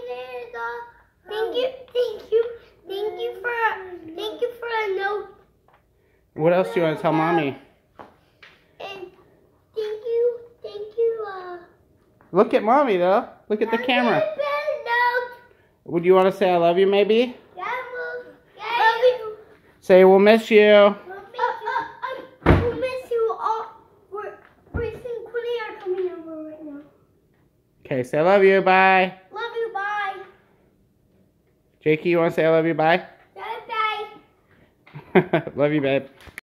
Thank you for a note. What else do you want to tell Mommy? And thank you. Look at Mommy though. Look at the camera. Would you want to say I love you maybe? Yeah, love you. Say we'll miss you. We'll miss you all. Grace and Quinny are coming over right now. Okay, say I love you. Bye. Love you. Bye. Jakey, you want to say I love you? Bye. Bye. Love you, babe.